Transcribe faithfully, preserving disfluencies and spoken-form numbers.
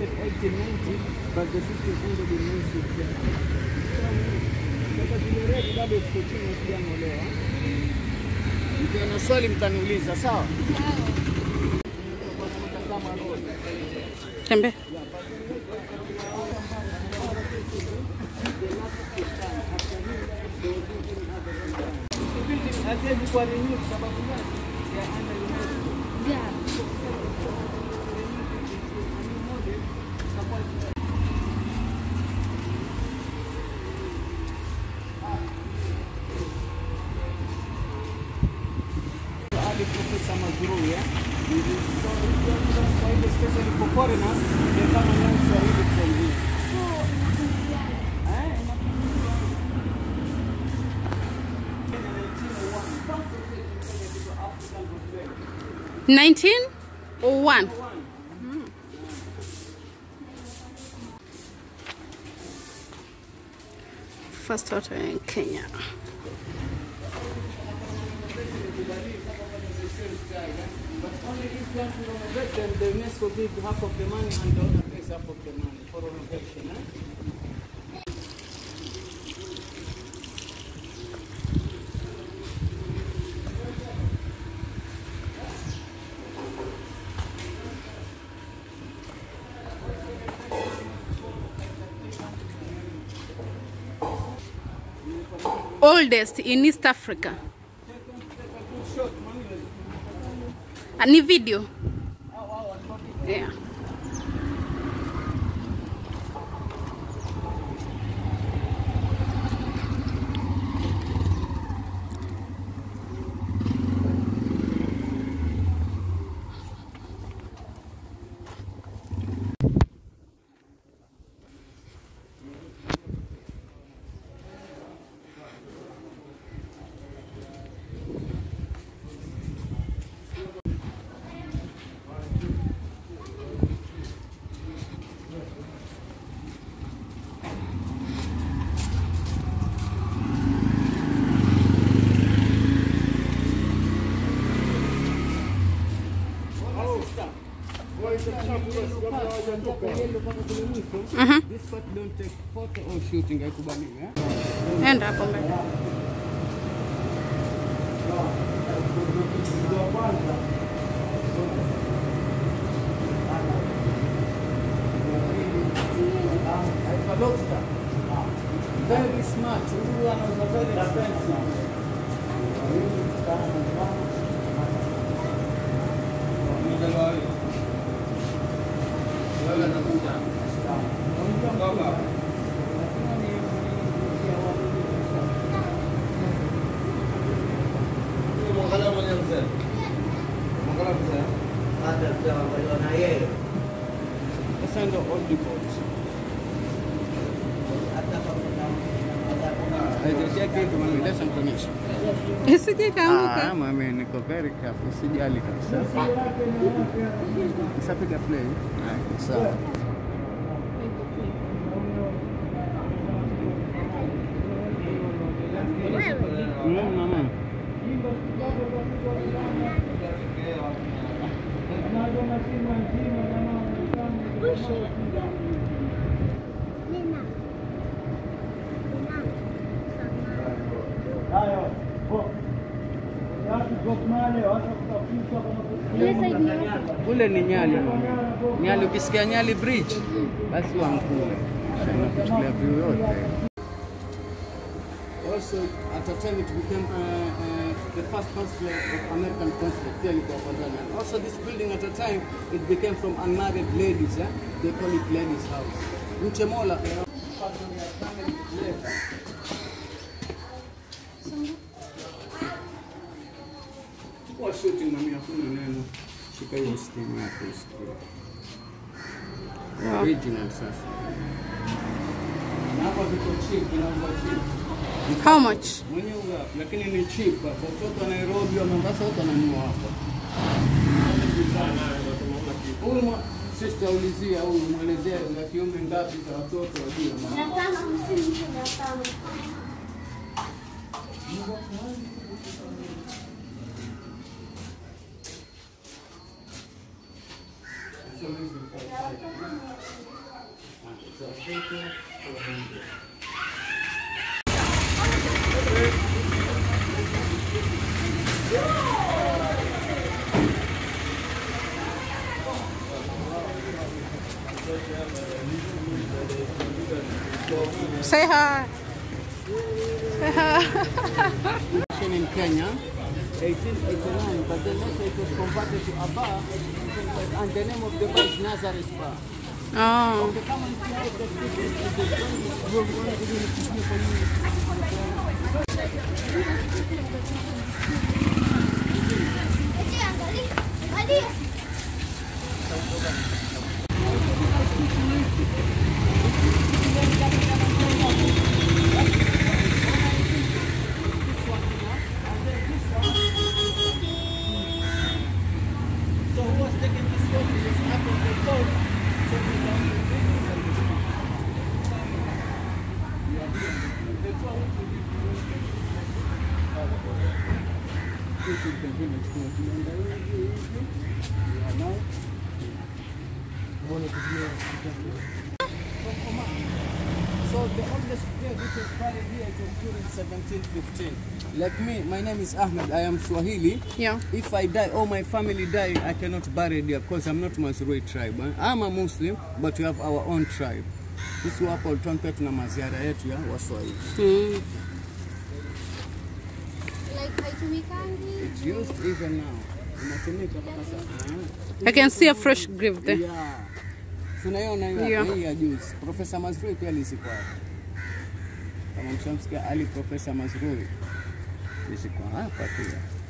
started eighteen ninety, but the system ended in nineteen fifty. Sasa tumerudi bado tuko chini tujamolewa. Nikiona swali mtaniuliza, sawa? Tembe. Professor Mazrui, yeah? Especially for foreigners, they come and learn Swahili from here. nineteen oh one. Mm. First hotel in Kenya. But only if you want to renovate them, the UNESCO gives half of the money and the owner pays half of the money for renovation. Eh? Oldest in East Africa. A new video. Yeah. Mm-hmm. This part don't take photo or shooting, haikubali, eh? Enda hapo mbele. Very smart. Huyu anauza very expensive. Sasa ndo old depot. Isije kaanguka. Ah, mami niko very careful, usijali kabisa. Nisapiga play. Ah, sawa. Mm, mama. Kule ni Nyali. Nyali, ukisikia Nyali Bridge basi wankule. Shana view yote. Also at a time it became uh, uh, the first consulate of American consulate. And also this building at a time it became from unmarried ladies, eh? They call it ladies' house. Mchemola. Kwa shooting mami hakuna neno. Shika hiyo steam yako usikie. Original sasa. Na hapa viko cheap, inauzwa cheap. How much? Mwenyewe lakini ni cheap. Watoto wa Nairobi wa Mombasa wote wananunua hapa. Huyu sister ulizia au muelezea za kiume ngapi za watoto wajua mama. mia tano hamsini mia tano. So Say hi. Say hi. In Kenya, eighteen eighty-nine, but then later it was converted to a bar, and the name of the bar is Nazareth Bar. Oh. Okay, come and see how the we're going to do it for you. So who was taking this photo? It was after the phone. So we got the videos and the stuff. Yeah, the two of them. This is the village to yeah, now. So the oldest grave which was buried here, it was during seventeen fifteen. Like me, my name is Ahmed, I am Swahili. Yeah. If I die or my family die, I cannot bury there because I'm not Mazrui tribe. Eh? I'm a Muslim, but we have our own tribe. This is what tunapewa tuna maziara yetu ya Waswahili. Mm. Like haitumikani. It's used even now. Inatumika mpaka sasa. I can see a fresh grave there. Yeah. Tunaiona hiyo Yeah. hii ya juzi. Professor Mazrui pia alizikwa. Kama mshamsikia Ali Professor Mazrui. Alizikwa hapa pia.